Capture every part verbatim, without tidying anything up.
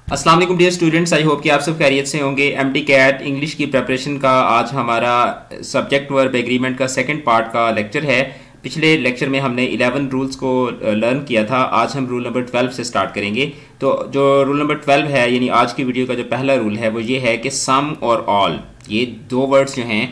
अस्सलाम वालेकुम dear students, I hope कि आप सब खैरियत से होंगे। एम टी कैट इंग्लिश की प्रिपरेशन का आज हमारा सब्जेक्ट वर्ब एग्रीमेंट का सेकंड पार्ट का लेक्चर है। पिछले लेक्चर में हमने इलेवन रूल्स को लर्न किया था। आज हम रूल नंबर ट्वेल्व से स्टार्ट करेंगे। तो जो रूल नंबर ट्वेल्व है, यानी आज की वीडियो का जो पहला रूल है वो ये है कि सम और ऑल, ये दो वर्ड्स जो हैं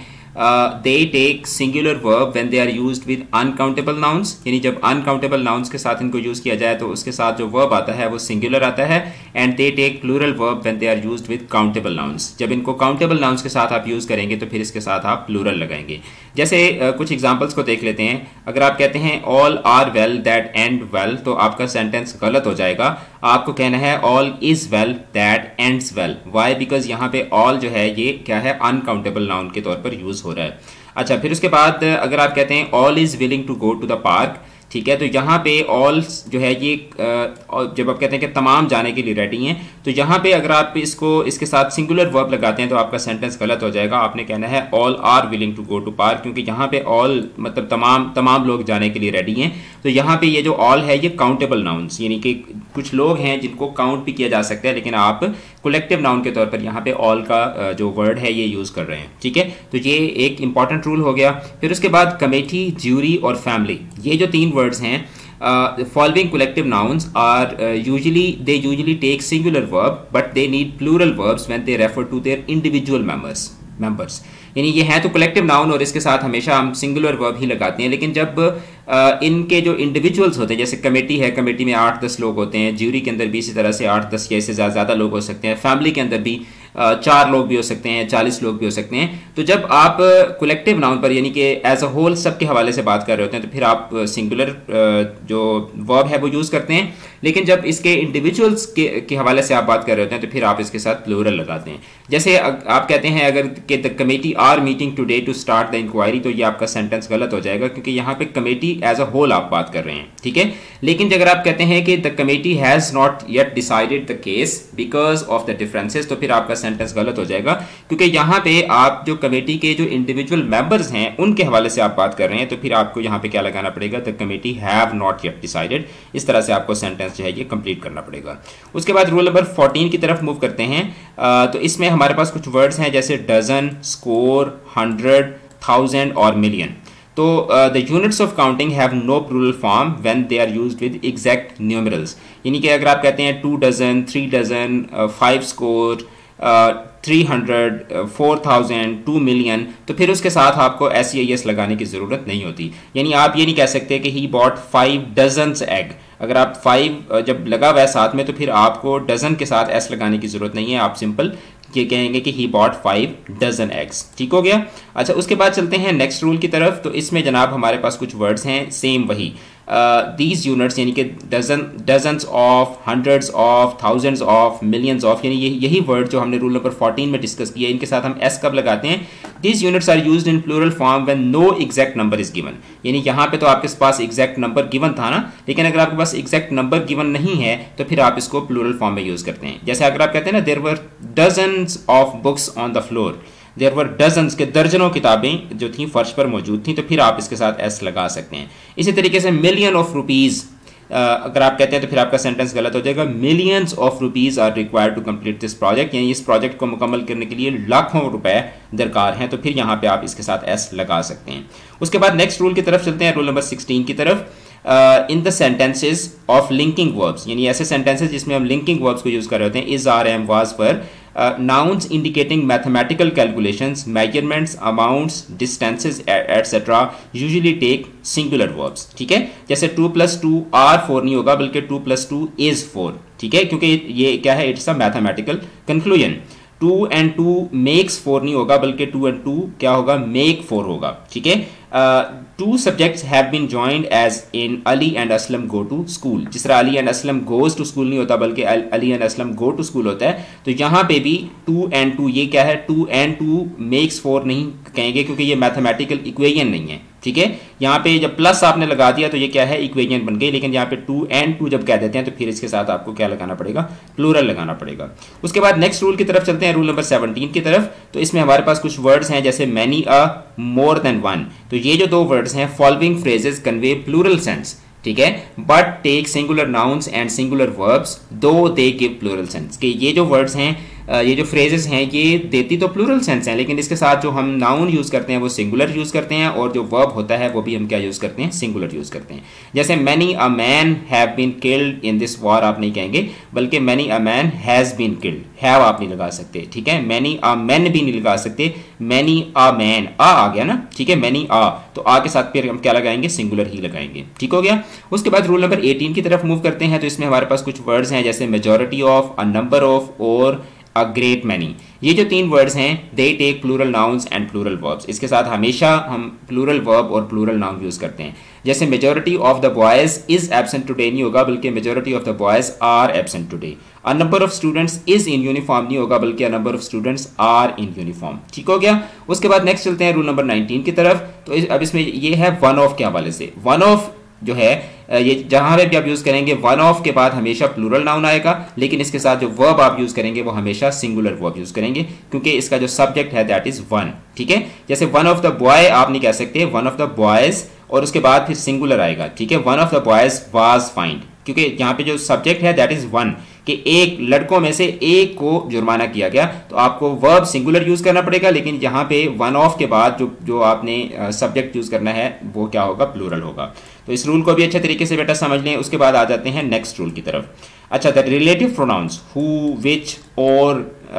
they take singular verb when they are used with uncountable nouns, यानी जब अनकाउंटेबल नाउन्स के साथ इनको यूज़ किया जाए तो उसके साथ जो वर्ब आता है वो सिंगुलर आता है। And they take plural verb when they are used with countable nouns, जब इनको काउंटेबल नाउन्स के साथ आप यूज़ करेंगे तो फिर इसके साथ आप प्लूरल लगाएंगे। जैसे uh, कुछ एग्जांपल्स को देख लेते हैं। अगर आप कहते हैं all are well that end well, तो आपका सेंटेंस गलत हो जाएगा। आपको कहना है all is well that ends well. Why? Because यहाँ पे ऑल जो है ये क्या है, अनकाउंटेबल नाउन के तौर पर यूज हो रहा है। अच्छा, फिर उसके बाद अगर आप कहते हैं all is willing to go to the park, ठीक है, तो यहाँ पे ऑल जो है ये जब आप कहते हैं कि तमाम जाने के लिए रेडी हैं, तो यहाँ पे अगर आप इसको इसके साथ सिंगुलर वर्ब लगाते हैं तो आपका सेंटेंस गलत हो जाएगा। आपने कहना है all are willing to go to park, क्योंकि यहाँ पे ऑल मतलब तमाम तमाम लोग जाने के लिए रेडी हैं। तो यहाँ पे ये जो ऑल है ये काउंटेबल नाउन्स, यानी कि कुछ लोग हैं जिनको काउंट भी किया जा सकता है, लेकिन आप कलेक्टिव नाउन के तौर पर यहाँ पे ऑल का जो वर्ड है ये यूज़ कर रहे हैं। ठीक है, तो ये एक इंपॉर्टेंट रूल हो गया। फिर उसके बाद कमेटी, ज्यूरी और फैमिली, ये जो तीन वर्ड्स हैं, following collective nouns are usually they usually take singular verb but they need plural verbs when they refer to their individual members members यानी ये है तो कलेक्टिव नाउन और इसके साथ हमेशा हम सिंगुलर वर्ब ही लगाते हैं। लेकिन जब आ, इनके जो इंडिविजुअल्स होते हैं, जैसे कमेटी है, कमेटी में आठ दस लोग होते हैं, ज्यूरी के अंदर भी इसी तरह से आठ दस या इससे ज़्यादा लोग हो सकते हैं, फैमिली के अंदर भी आ, चार लोग भी हो सकते हैं, चालीस लोग भी हो सकते हैं। तो जब आप कलेक्टिव नाउन पर यानी कि एज अ होल सब के हवाले से बात कर रहे होते हैं तो फिर आप सिंगुलर जो वर्ब है वो यूज़ करते हैं। लेकिन जब इसके इंडिविजुअल्स के, के हवाले से आप बात कर रहे होते हैं तो फिर आप इसके साथ प्लूरल लगाते हैं। जैसे आप कहते हैं अगर कि the committee are meeting today to start the inquiry, तो ये आपका सेंटेंस गलत हो जाएगा क्योंकि यहाँ पे कमेटी एज अ होल आप बात कर रहे हैं। ठीक है, लेकिन अगर आप कहते हैं कि the committee has not yet decided the case because of the differences, तो फिर आपका सेंटेंस गलत हो जाएगा क्योंकि यहाँ पे आप जो कमेटी के जो इंडिविजुअल मेंबर्स हैं उनके हवाले से आप बात कर रहे हैं। तो फिर आपको यहाँ पे क्या लगाना पड़ेगा, the committee have not yet decided. इस तरह से आपको सेंटेंस जो है ये कंप्लीट करना पड़ेगा। उसके बाद रूल नंबर फोर्टीन की तरफ मूव करते हैं। आ, तो इसमें हमारे पास कुछ वर्ड्स हैं जैसे डजन, स्कोर, हंड्रेड, थाउजेंड और मिलियन। तो the units of counting have no plural form when they are used with exact numerals, यानी कि अगर आप कहते हैं two dozen, three dozen, five score, three hundred, four thousand, two million, तो फिर उसके साथ आपको एस ई एस लगाने की ज़रूरत नहीं होती। यानी आप ये नहीं कह सकते कि he bought five dozens egg. अगर आप फाइव जब लगा हुआ है साथ में तो फिर आपको डजन के साथ एस लगाने की ज़रूरत नहीं है। आप सिंपल ये कहेंगे कि he bought five dozen eggs. ठीक हो गया। अच्छा, उसके बाद चलते हैं नेक्स्ट रूल की तरफ। तो इसमें जनाब हमारे पास कुछ वर्ड्स हैं सेम वही, दीज यूनिट्स यानी कि dozen, dozens of, hundreds of, thousands of, millions of, यानी यही यही वर्ड जो हमने रूल नंबर फोर्टीन में डिस्कस किया, इनके साथ हम एस कब लगाते हैं, these units are used in plural form when no exact number is given. यानी यहाँ पे तो आपके पास एग्जैक्ट नंबर गिवन था ना, लेकिन अगर आपके पास एग्जैक्ट नंबर गिवन नहीं है तो फिर आप इसको प्लूरल फॉर्म में यूज करते हैं। जैसे अगर आप कहते हैं ना there were dozens of books on the floor, there were dozens के दर्जनों किताबें जो थी फर्श पर मौजूद थी, तो फिर आप इसके साथ एस लगा सकते हैं। इसी तरीके से मिलियन ऑफ रुपीज़ अगर आप कहते हैं तो फिर आपका सेंटेंस गलत हो जाएगा। Millions of rupees are required to complete this project, यानी इस प्रोजेक्ट को मुकम्मल करने के लिए लाखों रुपए दरकार हैं, तो फिर यहाँ पे आप इसके साथ एस लगा सकते हैं। उसके बाद नेक्स्ट रूल की तरफ चलते हैं, रूल नंबर सिक्सटीन की तरफ। In the sentences of linking verbs, यानी ऐसे सेंटेंसेज जिसमें हम लिंकिंग वर्ब्स को यूज़ कर रहे होते हैं, इज, आर, एम, वाज पर, nouns indicating mathematical calculations, measurements, amounts, distances, etc. usually take singular verbs। ठीक है, जैसे two plus two are four नहीं होगा बल्कि two plus two is four. ठीक है, क्योंकि ये क्या है, it's a mathematical conclusion. Two and two makes four नहीं होगा बल्कि टू एंड टू क्या होगा, मेक फोर होगा। ठीक है, two subjects have been joined as in Ali and Aslam go to school. जिस तरह Ali and Aslam goes to school नहीं होता बल्कि Ali and Aslam go to school होता है, तो यहाँ पे भी टू एंड टू ये क्या है, two and two makes four नहीं कहेंगे क्योंकि ये मैथमेटिकल इक्वेशन नहीं है। ठीक है, यहाँ पे जब प्लस आपने लगा दिया तो ये क्या है, इक्वेशन बन गई। लेकिन यहाँ पे टू एंड टू जब कह देते हैं तो फिर इसके साथ आपको क्या लगाना पड़ेगा, प्लूरल लगाना पड़ेगा। उसके बाद नेक्स्ट रूल की तरफ चलते हैं, रूल नंबर सेवनटीन की तरफ। तो इसमें हमारे पास कुछ वर्ड्स हैं जैसे many, a, more than one. तो ये जो दो वर्ड्स हैं, following phrases convey plural sense, ठीक है, but take singular nouns and singular verbs though they give plural sense, कि ये जो वर्ड्स हैं, ये जो फ्रेजेस हैं, ये देती तो प्लूरल सेंस हैं, लेकिन इसके साथ जो हम नाउन यूज़ करते हैं वो सिंगुलर यूज़ करते हैं, और जो वर्ब होता है वो भी हम क्या यूज़ करते हैं, सिंगुलर यूज़ करते हैं। जैसे many a man have been killed in this war आप नहीं कहेंगे, बल्कि many a man has been killed, have आप नहीं लगा सकते, ठीक है। मैनी अ मैन भी नहीं लगा सकते, मैनी अ मैन, आ आ गया ना, ठीक है, मैनी आ, तो आ के साथ फिर हम क्या लगाएंगे, सिंगुलर ही लगाएंगे, ठीक हो गया। उसके बाद रूल नंबर एटीन की तरफ मूव करते हैं। तो इसमें हमारे पास कुछ वर्ड्स हैं जैसे majority of, a number of, और अ ग्रेट मैनी। ये जो तीन वर्ड्स हैं, they take plural nouns and plural verbs. इसके साथ हमेशा हम प्लूरल वर्ब और प्लूरल नाउन यूज करते हैं। जैसे majority of the boys is absent today नहीं होगा, बल्कि majority of the boys are absent today. A number of students is in uniform नहीं होगा, बल्कि a number of students are in uniform, ठीक हो गया। उसके बाद नेक्स्ट चलते हैं रूल नंबर नाइनटीन की तरफ। तो इस, अब इसमें ये है वन ऑफ के हवाले से। वन ऑफ जो है, ये जहां पे भी आप यूज करेंगे, वन ऑफ के बाद हमेशा प्लूरल नाउन आएगा, लेकिन इसके साथ जो वर्ब आप यूज करेंगे वो हमेशा सिंगुलर वर्ब यूज करेंगे, क्योंकि इसका जो सब्जेक्ट है दैट इज वन, ठीक है। जैसे वन ऑफ द बॉय आप नहीं कह सकते, वन ऑफ द बॉयज, और उसके बाद फिर सिंगुलर आएगा, ठीक है। One of the boys was fined, क्योंकि यहाँ पे जो सब्जेक्ट है दैट इज वन, कि एक लड़कों में से एक को जुर्माना किया गया, तो आपको वर्ब सिंगुलर यूज करना पड़ेगा, लेकिन यहाँ पे वन ऑफ के बाद जो जो आपने सब्जेक्ट यूज करना है वो क्या होगा, प्लूरल होगा। तो इस रूल को भी अच्छे तरीके से बेटा समझ लें। उसके बाद आ जाते हैं नेक्स्ट रूल की तरफ। अच्छा, the relative pronouns who, which, और,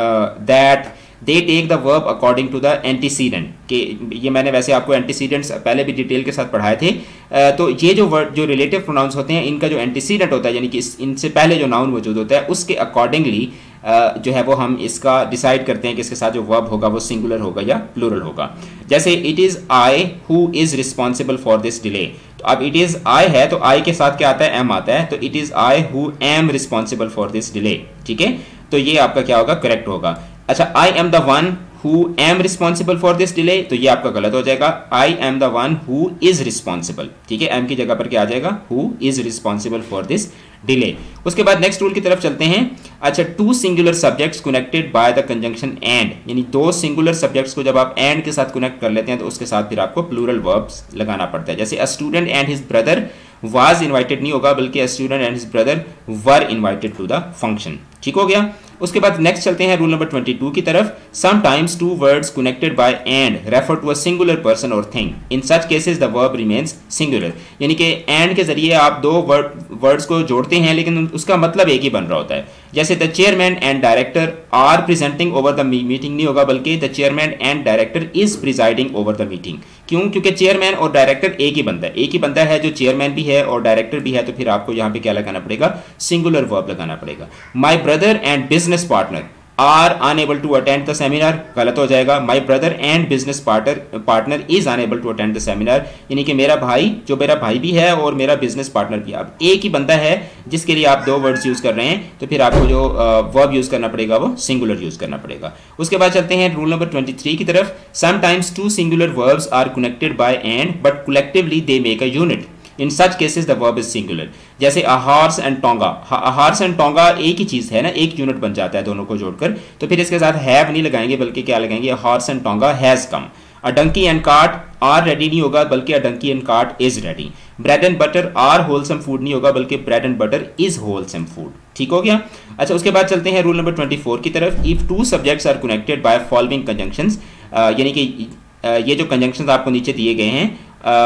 that, they take the verb according to the antecedent, के ये मैंने वैसे आपको एंटीसीडेंट्स पहले भी डिटेल के साथ पढ़ाए थे। तो ये जो वर्ड जो रिलेटिव प्रोनाउंस होते हैं, इनका जो एंटीसीडेंट होता है, यानी कि इनसे पहले जो नाउन मौजूद होता है, उसके अकॉर्डिंगली जो है वो हम इसका डिसाइड करते हैं कि इसके साथ जो वर्ब होगा वो सिंगुलर होगा या प्लूरल होगा। जैसे it is I who is responsible for this delay. तो अब इट इज आई है, तो आई के साथ क्या आता है, एम आता है, तो it is I who am responsible for this delay, ठीक है। तो ये आपका क्या होगा, करेक्ट होगा। अच्छा, I am the one who am responsible for this delay, तो ये आपका गलत हो जाएगा। I am the one who is responsible, ठीक है, एम की जगह पर क्या आ जाएगा, who is responsible for this delay. उसके बाद नेक्स्ट रूल की तरफ चलते हैं। अच्छा, two singular subjects connected by the conjunction and, यानी दो सिंगुलर सब्जेक्ट्स को जब आप एंड के साथ कनेक्ट कर लेते हैं तो उसके साथ फिर आपको प्लूरल वर्ब्स लगाना पड़ता है। जैसे a student and his brother was invited नहीं होगा, बल्कि a student and his brother were invited to the function, ठीक हो गया। उसके बाद नेक्स्ट चलते हैं रूल नंबर ट्वेंटी टू की तरफ। Sometimes two words connected by and refer to a singular person और thing, in such cases the verb remains singular, यानी कि एंड के जरिए आप दो वर्ड वर्ड्स को जोड़ते हैं, लेकिन उसका मतलब एक ही बन रहा होता है। जैसे the chairman and director are presenting over the meeting नहीं होगा, बल्कि the chairman and director is presiding over the meeting. क्यों? क्योंकि चेयरमैन और डायरेक्टर एक ही बंदा है, एक ही बंदा है जो चेयरमैन भी है और डायरेक्टर भी है, तो फिर आपको यहाँ पे क्या लगाना पड़ेगा, सिंगुलर वर्ब लगाना पड़ेगा। My brother and business partner are unable to attend the seminar, गलत हो जाएगा। My brother and business partner partner is unable to attend the seminar, यानी कि मेरा भाई, जो मेरा भाई भी है और मेरा बिजनेस पार्टनर भी है। अब एक ही बंदा है जिसके लिए आप दो वर्ड्स यूज कर रहे हैं, तो फिर आपको जो वर्ब यूज करना पड़ेगा वो सिंगुलर यूज करना पड़ेगा। उसके बाद चलते हैं रूल नंबर ट्वेंटी थ्री की तरफ। Sometimes two singular verbs are connected by and but collectively they make a unit, in such cases the verb is singular. जैसे a horse and tonga, horse and tonga एक ही चीज है ना, एक यूनिट बन जाता है दोनों को जोड़कर, तो फिर इसके साथ हैव नहीं लगाएंगे, बल्कि क्या लगाएंगे, horse and tonga has come. A donkey and cart are ready नहीं होगा, बल्कि a donkey and cart is ready. Bread and butter are wholesome food नहीं होगा, बल्कि bread and butter is wholesome food, ठीक हो गया। अच्छा, उसके बाद चलते हैं रूल नंबर ट्वेंटी फोर की तरफ। If two subjects are connected by following conjunctions, यानी कि ये जो कंजंक्शंस आपको नीचे दिए गए हैं,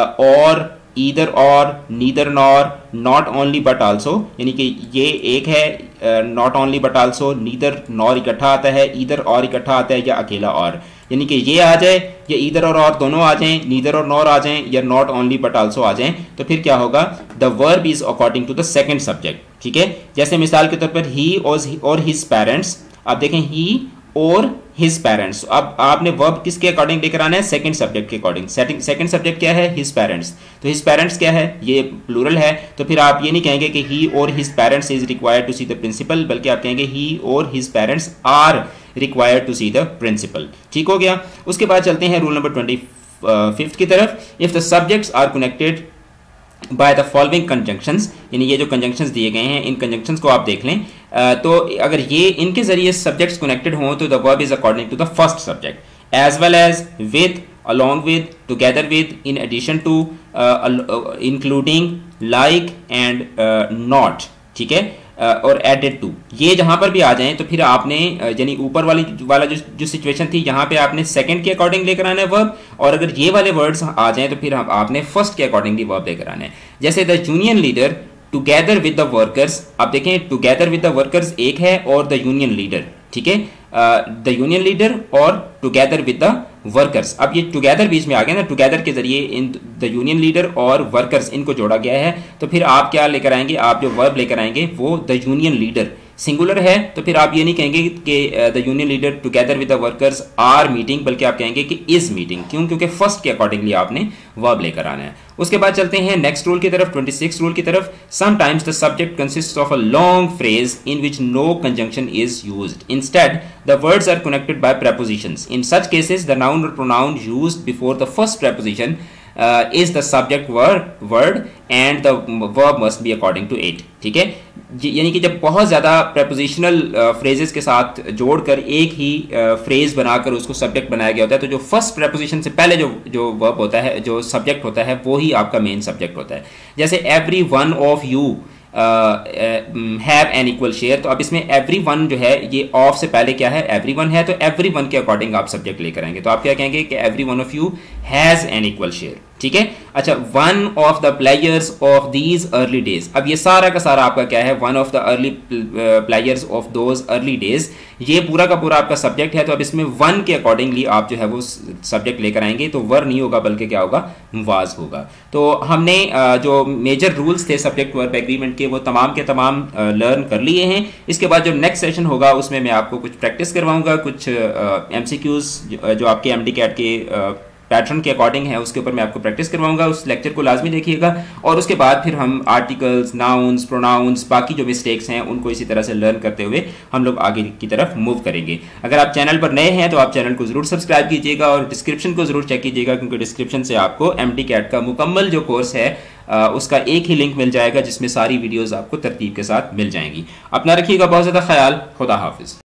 or, either or, neither nor, not only but also, यानी कि ये एक है, not only but also, neither nor इकट्ठा आता है, ईदर और इकट्ठा आता है, या अकेला और, यानी कि ये आ जाए या ईदर और और दोनों आ जाएं, नीदर और नॉर आ जाएं, या नॉट ओनली बट आल्सो आ जाएं, तो फिर क्या होगा, the verb is according to the second subject, ठीक है। जैसे मिसाल के तौर पर ही और हिज पेरेंट्स, आप देखें ही और हिज पेरेंट्स, अब आपने वर्ब किसके अकॉर्डिंग लेकर आना है, सेकंड सब्जेक्ट के अकॉर्डिंग। सेकंड सब्जेक्ट क्या है, हिज पेरेंट्स, तो हिज पेरेंट्स क्या है, ये प्लूरल है, तो फिर आप ये नहीं कहेंगे कि he or his parents is required to see the principal, बल्कि आप कहेंगे he or his parents are required to see the principal, ठीक हो गया। उसके बाद चलते हैं रूल नंबर ट्वेंटी फिफ्थ की तरफ। If the subjects are connected by the following conjunctions, यानी ये जो कंजंक्शंस दिए गए हैं, इन कंजंक्शंस को आप देख लें, तो अगर ये इनके जरिए सब्जेक्ट्स कनेक्टेड हों तो the verb is according to the first subject, as well as, with, along with, together with, in addition to, including, like and not, ठीक है, और एडेड टू, ये जहां पर भी आ जाएं तो फिर आपने यानी ऊपर वाली वाला जो जो सिचुएशन थी यहाँ पे आपने सेकंड के अकॉर्डिंग लेकर आना है वर्ब, और अगर ये वाले वर्ड्स आ जाएं तो फिर आपने फर्स्ट के अकॉर्डिंगली वर्ब लेकर आना है। जैसे the union leader together with the workers, आप देखें टुगेदर विद द वर्कर्स एक है और द यूनियन लीडर, ठीक है, द यूनियन लीडर और टुगेदर विद द वर्कर्स। अब ये टुगेदर बीच में आ गया ना, टुगेदर के जरिए इन द यूनियन लीडर और वर्कर्स इनको जोड़ा गया है, तो फिर आप क्या लेकर आएंगे, आप जो वर्ब लेकर आएंगे वो द यूनियन लीडर सिंगुलर है, तो फिर आप ये नहीं कहेंगे कि the union leader together with the workers are meeting, बल्कि आप कहेंगे कि इज मीटिंग। क्यों? क्योंकि फर्स्ट के अकॉर्डिंगली आपने वर्ब लेकर आना है। उसके बाद चलते हैं नेक्स्ट रूल की तरफ, छब्बीस रूल की तरफ। Sometimes the subject consists of a long phrase in which no conjunction is used, instead the words are connected by prepositions. In such cases the noun or pronoun used before the first preposition uh, is the subject word word and the verb must be according to it, ठीक है, यानी कि जब बहुत ज़्यादा prepositional phrases के साथ जोड़कर एक ही phrase बनाकर उसको subject बनाया गया होता है, तो जो first preposition से पहले जो जो verb होता है, जो subject होता है, वो ही आपका main subject होता है। जैसे every one of you have an equal share, तो अब इसमें एवरी वन जो है ये ऑफ से पहले क्या है, एवरी वन है, तो एवरी वन के अकॉर्डिंग आप सब्जेक्ट लेकर आएंगे, तो आप क्या कहेंगे कि every one of you has an equal share, ठीक है। अच्छा, one of the players of these early days, अब ये सारा का सारा आपका क्या है, one of the early players of those early days, ये पूरा का पूरा आपका सब्जेक्ट है, तो अब इसमें वन के अकॉर्डिंगली आप जो है वो सब्जेक्ट लेकर आएंगे, तो वर नहीं होगा बल्कि क्या होगा, वाज होगा। तो हमने जो मेजर रूल्स थे सब्जेक्ट वर्ब एग्रीमेंट के वो तमाम के तमाम लर्न कर लिए हैं। इसके बाद जो नेक्स्ट सेशन होगा उसमें मैं आपको कुछ प्रैक्टिस करवाऊंगा, कुछ एमसीक्यूज जो आपके एमडी कैट के पैटर्न के अकॉर्डिंग है उसके ऊपर मैं आपको प्रैक्टिस करवाऊंगा। उस लेक्चर को लाजमी देखिएगा, और उसके बाद फिर हम आर्टिकल्स, नाउन्स, प्रोनाउंस, बाकी जो मिस्टेक्स हैं उनको इसी तरह से लर्न करते हुए हम लोग आगे की तरफ मूव करेंगे। अगर आप चैनल पर नए हैं तो आप चैनल को जरूर सब्सक्राइब कीजिएगा और डिस्क्रिप्शन को जरूर चेक कीजिएगा, क्योंकि डिस्क्रिप्शन से आपको एमडी कैट का मुकम्मल जो कोर्स है उसका एक ही लिंक मिल जाएगा जिसमें सारी वीडियोज़ आपको तरतीब के साथ मिल जाएंगी। अपना रखिएगा बहुत ज़्यादा ख्याल। खुदा हाफिज़।